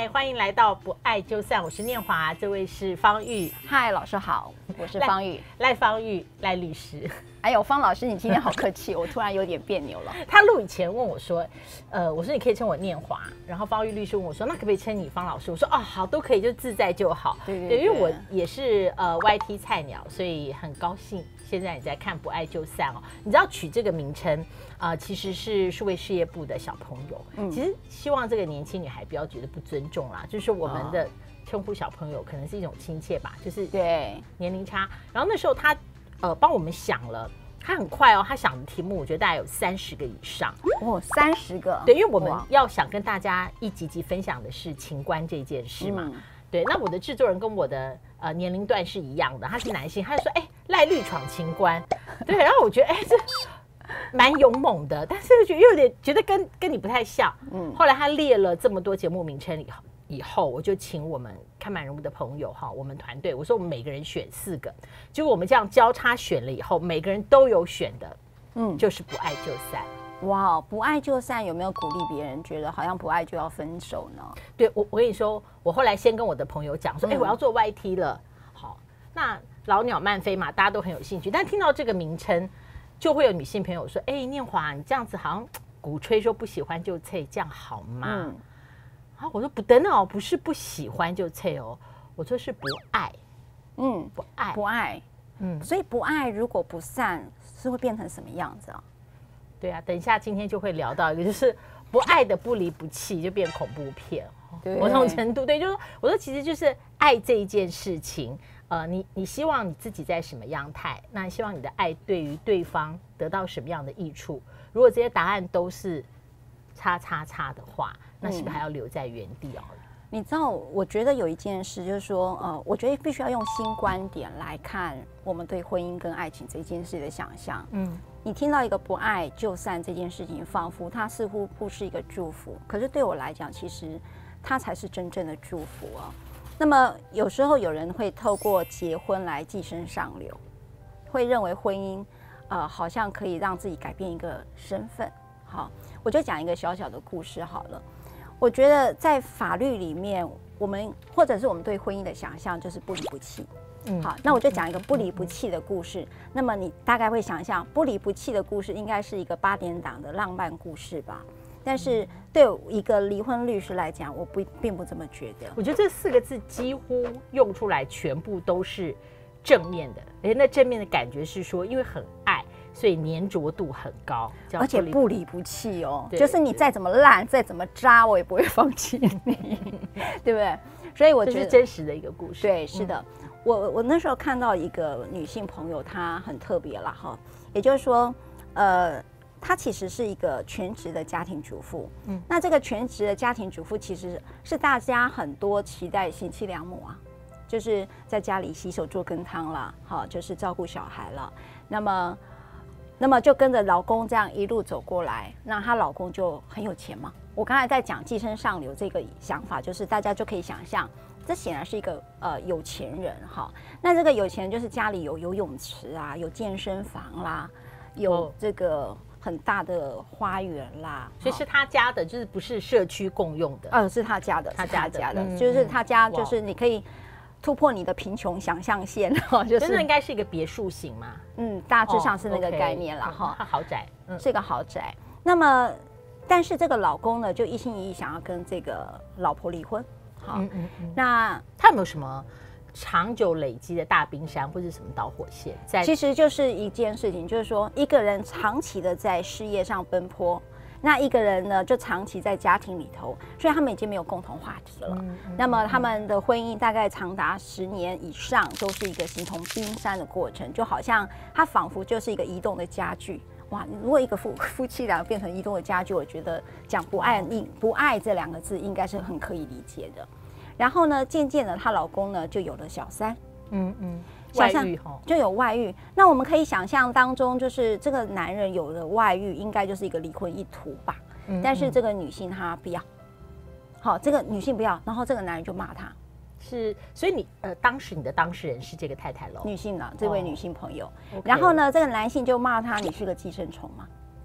嗨，欢迎来到不爱就散，我是念华，这位是方玉。 嗨，老师好，我是方玉， 赖方玉，赖律师。 哎呦，方老师，你今天好客气，我突然有点别扭了。 他录以前问我说，我说你可以称我念华，然后方玉律师问我说，那可不可以称你方老师？我说哦，好，都可以，就自在就好。 对， 因为我也是YT 菜鸟，所以很高兴现在你在看不爱就散哦。你知道取这个名称其实是数位事业部的小朋友，其实希望这个年轻女孩不要觉得不尊重啦，就是我们的称呼小朋友可能是一种亲切吧，就是对年龄差。然后那时候他帮我们想了。他很快哦，他想的题目我觉得大概有30个以上哦，30个。 对，因为我们要想跟大家一集集分享的是情关这件事嘛。对，那我的制作人跟我的年龄段是一样的，他是男性，他就说赖律闯情关，对，然后我觉得这蛮勇猛的，但是又有点觉得跟你不太像。后来他列了这么多节目名称以后，我就请我们看满人物的朋友哈，我们团队我说我们每个人选4个，结果我们这样交叉选了以后，每个人都有选的，就是不爱就散。 哇，不爱就散有没有鼓励别人觉得好像不爱就要分手呢？ 对，我跟你说，我后来先跟我的朋友讲说，我要做 YT 了，好，那老鸟慢飞嘛，大家都很有兴趣，但听到这个名称，就会有女性朋友说，念华，你这样子好像鼓吹说不喜欢就退，这样好吗？我说不等哦，不是不喜欢就退哦，我说是不爱， 不爱，所以不爱如果不散是会变成什么样子啊？ 对啊，等一下今天就会聊到一个，就是不爱的不离不弃就变恐怖片，某种程度对，就是我说其实就是爱这一件事情，你希望你自己在什么样态，那希望你的爱对于对方得到什么样的益处？如果这些答案都是叉叉叉的话，那是不是还要留在原地哦？ 你知道，我觉得有一件事就是说，我觉得必须要用新观点来看我们对婚姻跟爱情这件事的想象。你听到一个不爱就散这件事情，仿佛它似乎不是一个祝福，可是对我来讲，其实它才是真正的祝福啊。那么有时候有人会透过结婚来寄生上流，会认为婚姻好像可以让自己改变一个身份。好，我就讲一个小小的故事好了。我觉得在法律里面，我们或者是我们对婚姻的想象就是不离不弃。好，那我就讲一个不离不弃的故事。那么你大概会想象，不离不弃的故事应该是一个8点档的浪漫故事吧？但是对一个离婚律师来讲，我并不这么觉得。 我觉得这4个字几乎用出来全部都是正面的，而且那正面的感觉是说，因为很爱。所以粘着度很高， 而且不离不弃哦，就是你再怎么烂，再怎么渣，我也不会放弃你，对不对？所以我觉得这是真实的一个故事。 对，是的。我那时候看到一个女性朋友，她很特别啦哈，也就是说，她其实是一个全职的家庭主妇。那这个全职的家庭主妇其实是大家很多期待贤妻良母啊，就是在家里洗手做羹汤啦，好，就是照顾小孩了。那么就跟着老公这样一路走过来，那她老公就很有钱嘛。我刚才在讲寄生上流这个想法，就是大家就可以想象，这显然是一个有钱人哈。那这个有钱人就是家里有游泳池啊，有健身房啦，有这个很大的花园啦， 所以是他家的，就是不是社区共用的。 是他家的， 他家的， 就是他家，就是你可以突破你的贫穷想象线，就是真的应该是一个别墅型嘛？ 大致上是那个概念啦，哈， 豪宅， 是个豪宅。那么，但是这个老公呢，就一心一意想要跟这个老婆离婚。好，那他有没有什么长久累积的大冰山或者什么导火线？ 其实就是一件事情，就是说一个人长期的在事业上奔波。那一个人呢，就长期在家庭里头，所以他们已经没有共同话题了。那么他们的婚姻大概长达10年以上，都是一个形同冰山的过程，就好像它仿佛就是一个移动的家具。哇，如果一个夫妻俩变成移动的家具，我觉得讲不爱这2个字应该是很可以理解的。然后呢，渐渐的，她老公呢就有了小三。 外遇就有外遇，那我们可以想象当中，就是这个男人有了外遇，应该就是一个离婚一途吧。但是这个女性她不要，好，这个女性不要，然后这个男人就骂她。 是，所以你当时你的当事人是这个太太喽？ 女性呢，这位女性朋友。然后呢，这个男性就骂她，你是个寄生虫嘛。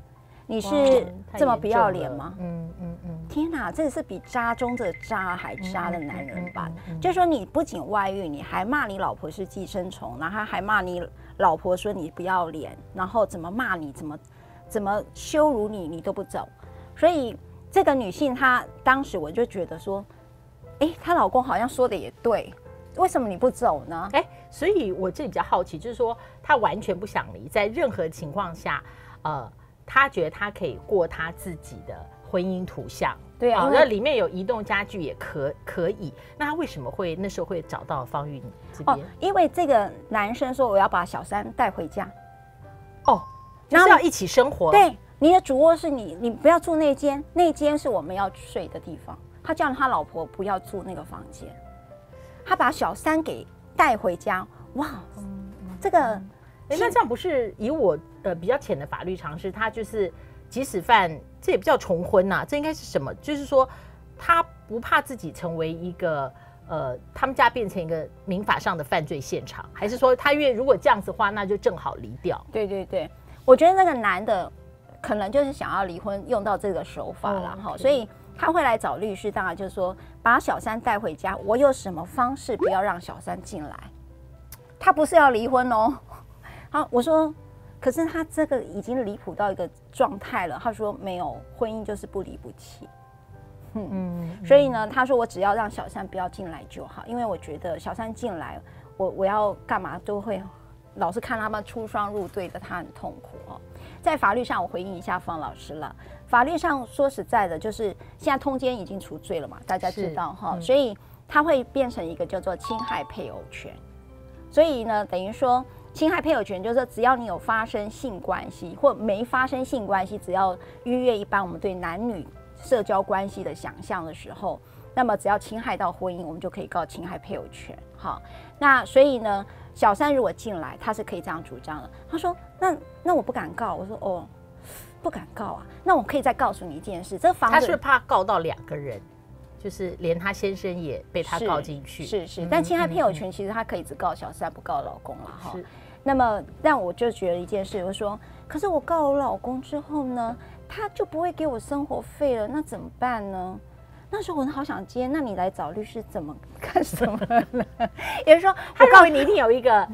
你是这么不要脸吗？天哪，这是比渣中的渣还渣的男人吧？就是说你不仅外遇，你还骂你老婆是寄生虫，然后还骂你老婆说你不要脸，然后怎么骂你，怎么羞辱你，你都不走。所以这个女性她当时我就觉得说，她老公好像说的也对，为什么你不走呢？ 所以我这里比较好奇，就是说她完全不想离，在任何情况下，她觉得她可以过她自己的婚姻图像， 对啊， 那里面有移动家具也可以。那他为什么会那时候会找到方玉这边？ 因为这个男生说我要把小三带回家， 就是要一起生活。 对，你的主卧是你不要住那间，那间是我们要睡的地方。他叫他老婆不要住那个房间，他把小三给带回家。哇，这个那这样不是以我比较浅的法律常识，他就是即使犯，这也不叫重婚呐，这应该是什么？就是说他不怕自己成为一个他们家变成一个民法上的犯罪现场，还是说他如果这样子的话，那就正好离掉？ 对对对，我觉得那个男的可能就是想要离婚，用到这个手法了哈，所以他会来找律师，当然就是说把小三带回家，我有什么方式不要让小三进来？他不是要离婚哦。好，我说，可是他这个已经离谱到一个状态了。他说没有，婚姻就是不离不弃。所以呢，他说我只要让小三不要进来就好，因为我觉得小三进来，我要干嘛都会老是看他们出双入对的，他很痛苦哦。在法律上，我回应一下方老师了。法律上说实在的，就是现在通奸已经除罪了嘛，大家知道哈，所以它会变成一个叫做侵害配偶权。所以呢，等于说侵害配偶权就是说，只要你有发生性关系或没发生性关系，只要逾越一般我们对男女社交关系的想象的时候，那么只要侵害到婚姻，我们就可以告侵害配偶权。好，那所以呢，小三如果进来，他是可以这样主张的。他说：“那我不敢告。”我说：“哦，不敢告啊。那我可以再告诉你一件事，这房子他是不是怕告到2个人？”就是连他先生也被他告进去， 是，但侵害配偶权其实他可以只告小三不告老公了哈。那么，但我就觉得一件事，我说，可是我告我老公之后呢，他就不会给我生活费了，那怎么办呢？那时候我好想接，那你来找律师怎么干什么呢？也就是说， 他认为你一定有一个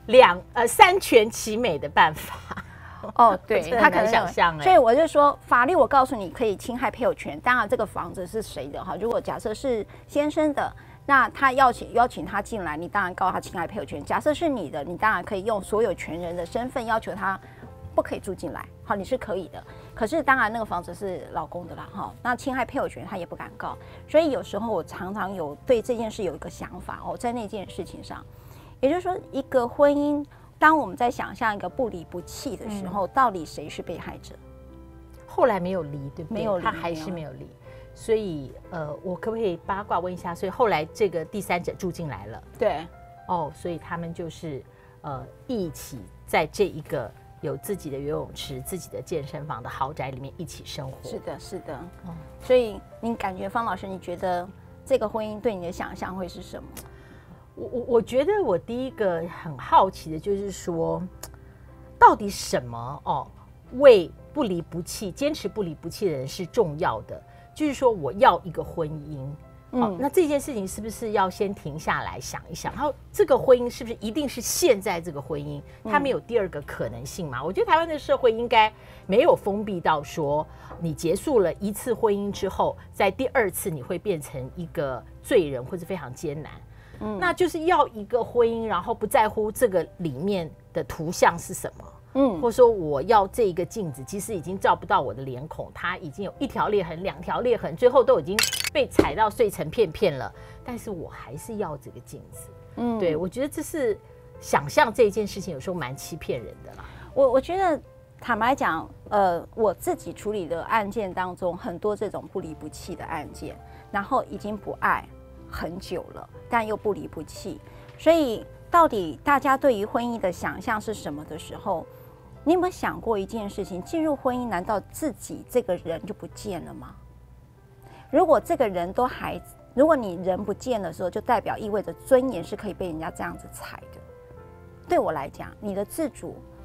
3全其美的办法。 对，他可能想象， 所以我就说，法律我告诉你可以侵害配偶权。当然，这个房子是谁的哈？如果假设是先生的，那他邀请他进来，你当然告他侵害配偶权。假设是你的，你当然可以用所有权人的身份要求他不可以住进来，好，你是可以的。可是当然那个房子是老公的啦，哈，那侵害配偶权他也不敢告。所以有时候我常常有对这件事有一个想法在那件事情上，也就是说，一个婚姻。当我们在想象一个不离不弃的时候，到底谁是被害者？ 后来没有离，对不对？ 没有离， 他还是没有离。所以我可不可以八卦问一下？所以后来这个第三者住进来了， 对， 所以他们就是一起在这一个有自己的游泳池、自己的健身房的豪宅里面一起生活。 是的，是的。所以你感觉方老师，你觉得这个婚姻对你的想象会是什么？ 我觉得我第一个很好奇的就是说，到底什么为不离不弃、坚持不离不弃的人是重要的？就是说，我要一个婚姻，那这件事情是不是要先停下来想一想？然后这个婚姻是不是一定是现在这个婚姻？它没有第二个可能性吗？我觉得台湾的社会应该没有封闭到说，你结束了一次婚姻之后，在第2次你会变成一个罪人或者非常艰难。那就是要一个婚姻，然后不在乎这个里面的图像是什么，或者说我要这一个镜子，其实已经照不到我的脸孔，它已经有1条裂痕、2条裂痕，最后都已经被踩到碎成片片了，但是我还是要这个镜子。对，我觉得这是想象这件事情有时候蛮欺骗人的啦。 我觉得坦白讲，我自己处理的案件当中，很多这种不离不弃的案件，然后已经不爱很久了，但又不离不弃，所以到底大家对于婚姻的想象是什么的时候，你有没有想过一件事情？进入婚姻，难道自己这个人就不见了吗？如果这个人如果你人不见的时候，就代表意味着尊严是可以被人家这样子踩的。对我来讲，你的自主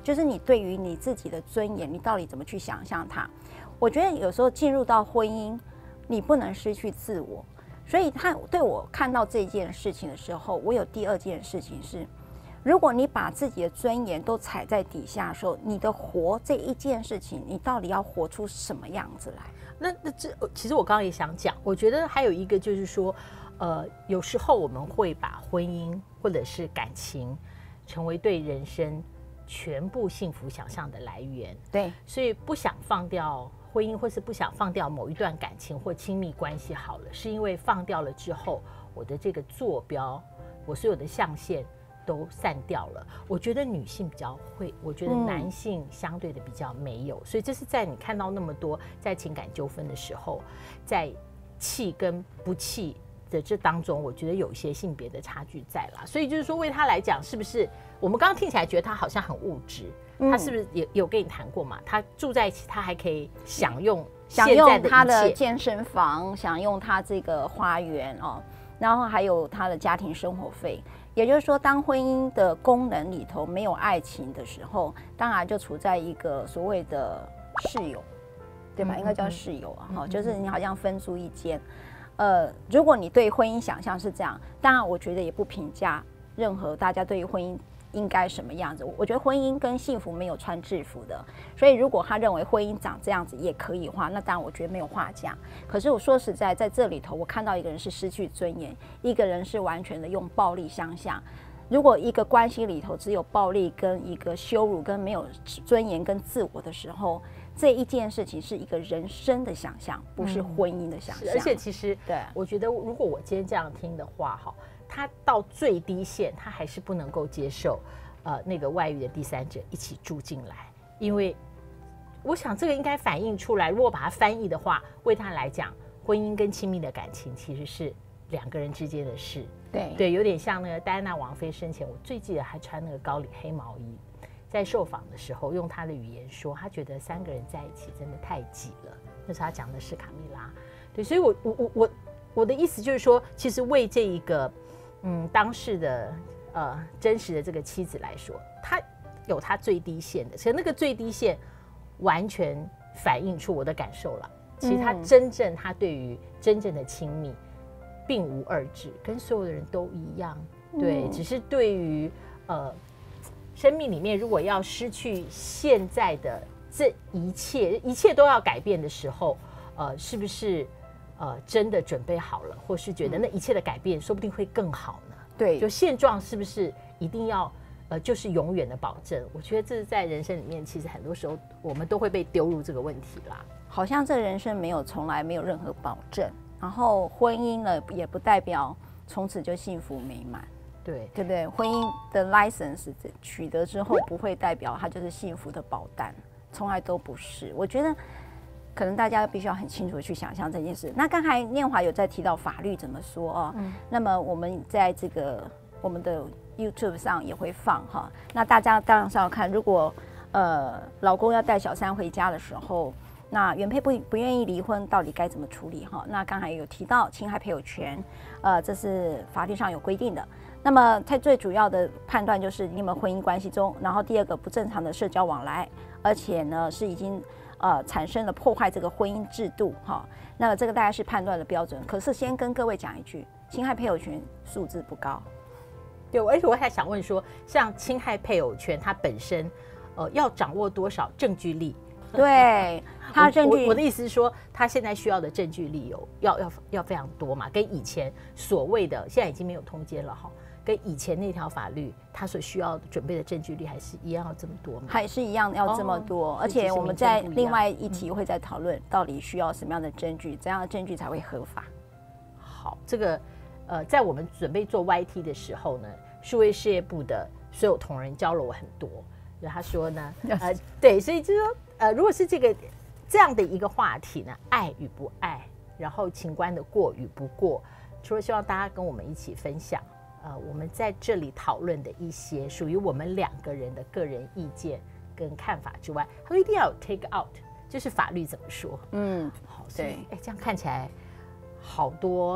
就是你对于你自己的尊严，你到底怎么去想象它？我觉得有时候进入到婚姻，你不能失去自我。所以他对我看到这件事情的时候，我有第二件事情是，如果你把自己的尊严都踩在底下的时候，你的活这一件事情，你到底要活出什么样子来？ 那这其实我刚刚也想讲，我觉得还有一个就是说，有时候我们会把婚姻或者是感情成为对人生全部幸福想象的来源。 对， 所以不想放掉婚姻，或是不想放掉某一段感情或亲密关系好了，是因为放掉了之后，我的这个坐标，我所有的象限都散掉了。我觉得女性比较会，我觉得男性相对的比较没有，所以这是在你看到那么多在情感纠纷的时候，在气跟不气的这当中，我觉得有一些性别的差距在啦。所以就是说，为他来讲，是不是我们刚刚听起来觉得他好像很物质？他是不是也有跟你谈过嘛？他住在一起，他还可以享用他的健身房，享用他这个花园哦，然后还有他的家庭生活费。也就是说，当婚姻的功能里头没有爱情的时候，当然就处在一个所谓的室友，对吧？应该叫室友啊，就是你好像分租一间。如果你对婚姻想象是这样，当然我觉得也不评价任何大家对于婚姻应该什么样子。我觉得婚姻跟幸福没有穿制服的，所以如果他认为婚姻长这样子也可以的话，那当然我觉得没有话讲。可是我说实在，在这里头，我看到一个人是失去尊严，一个人是完全的用暴力相向。如果一个关系里头只有暴力跟一个羞辱跟没有尊严跟自我的时候，这一件事情是一个人生的想象，不是婚姻的想象。 而且其实， 对， 我觉得如果我今天这样听的话，哈，他到最低线，他还是不能够接受，那个外遇的第三者一起住进来，因为我想这个应该反映出来。如果把它翻译的话，为他来讲，婚姻跟亲密的感情其实是两个人之间的事。对，有点像那个戴安娜王妃生前，我最记得还穿那个高领黑毛衣，在受访的时候用他的语言说，他觉得三个人在一起真的太挤了。那时候他讲的是卡蜜拉。对，所以我的意思就是说，其实为这一个当事的真实的这个妻子来说，她有她最低线的，其实那个最低线完全反映出我的感受了。其实她对于真正的亲密并无二致，跟所有的人都一样。对，只是对于生命里面如果要失去现在的这一切都要改变的时候，是不是真的准备好了，或是觉得那一切的改变说不定会更好呢？ 对， 就现状是不是一定要就是永远的保证？我觉得这是在人生里面，其实很多时候我们都会被丢入这个问题啦。 好像这人生从来没有任何保证，然后婚姻呢也不代表从此就幸福美满。对不对？婚姻的 license 取得之后，不会代表它就是幸福的保单，从来都不是。我觉得可能大家必须要很清楚的去想象这件事。那刚才念华有在提到法律怎么说哦，那么我们在这个我们的 YouTube 上也会放哈。那大家当然是要看，如果老公要带小三回家的时候，那原配不愿意离婚，到底该怎么处理哈？那刚才有提到侵害配偶权，这是法律上有规定的。那么它最主要的判断就是你们婚姻关系中，然后第二个不正常的社交往来，而且呢是已经产生了破坏这个婚姻制度哈。那这个大概是判断的标准。可是先跟各位讲一句，侵害配偶权数字不高。 对，而且我还想问说，像侵害配偶权，它本身要掌握多少证据力？ 对，他证据， 我的意思是说，他现在需要的证据力要非常多嘛，跟以前所谓的现在已经没有通奸了哈，跟以前那条法律他所需要准备的证据力还是一样要这么多吗？ 还是一样要这么多，而且我们在另外一题会再讨论到底需要什么样的证据，怎样的证据才会合法。 好，这个在我们准备做 YT 的时候呢，数位事业部的所有同仁教了我很多。他说呢，对，所以就是说，如果是这样的一个话题呢，爱与不爱，然后情关的过与不过，除了希望大家跟我们一起分享，我们在这里讨论的一些属于我们两个人的个人意见跟看法之外，他说一定要有 take out， 就是法律怎么说。好，所以这样看起来好多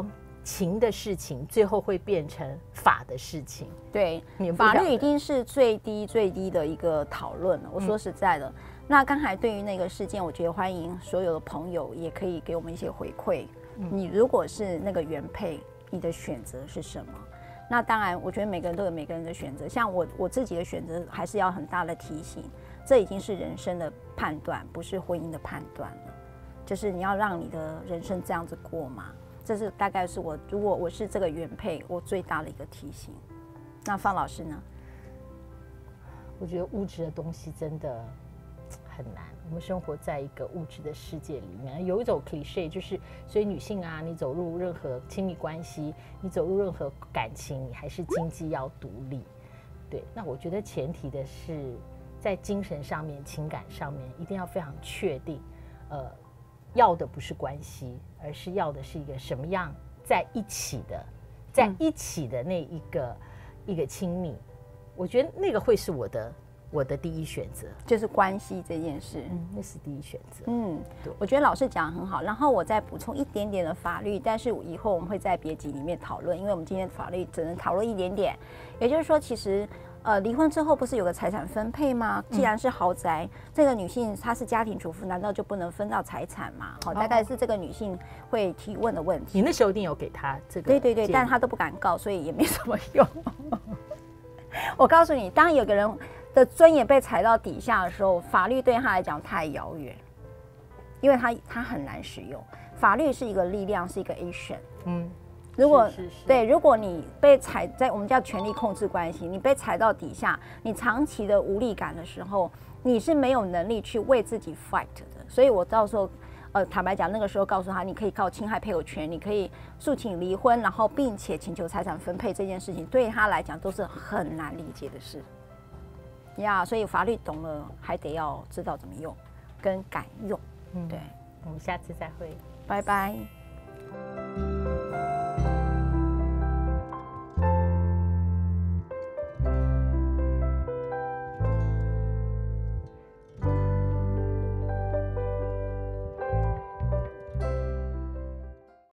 情的事情最后会变成法的事情。 对，法律一定是最低的一个讨论了。我说实在的，那刚才对于那个事件，我觉得欢迎所有的朋友也可以给我们一些回馈。你如果是那个原配，你的选择是什么？那当然，我觉得每个人都有每个人的选择。像我自己的选择，还是要很大的提醒，这已经是人生的判断，不是婚姻的判断了。就是你要让你的人生这样子过嘛？这是大概是如果我是这个原配，我最大的一个提醒。那方老师呢？ 我觉得物质的东西真的很难。我们生活在一个物质的世界里面，有一种 cliché 就是，所以女性啊，你走入任何亲密关系，你走入任何感情，你还是经济要独立。对，那我觉得前提的是在精神上面、情感上面一定要非常确定，要的不是关系，而是要的是一个什么样在一起的那一个亲密。我觉得那个会是我的第一选择， 就是关系这件事， 那是第一选择。 对，我觉得老师讲得很好，然后我再补充一点点的法律，但是以后我们会在别集里面讨论，因为我们今天法律只能讨论一点点。也就是说，其实离婚之后不是有个财产分配吗？既然是豪宅，这个女性她是家庭主妇，难道就不能分到财产吗？好，大概是这个女性会提问的问题。 你那时候一定有给她这个， 对，但她都不敢告，所以也没什么用。我告诉你，当有个人的尊严被踩到底下的时候，法律对他来讲太遥远，因为他很难使用。法律是一个力量，是一个 action。如果对，如果你被踩在我们叫权力控制关系，你被踩到底下，你长期的无力感的时候，你是没有能力去为自己 fight 的。所以我到时候坦白讲，那个时候告诉他，你可以告侵害配偶权，你可以诉请离婚，然后并且请求财产分配，这件事情对他来讲都是很难理解的事呀。所以法律懂了，还得要知道怎么用，跟敢用。对， 我们下次再会， 拜拜。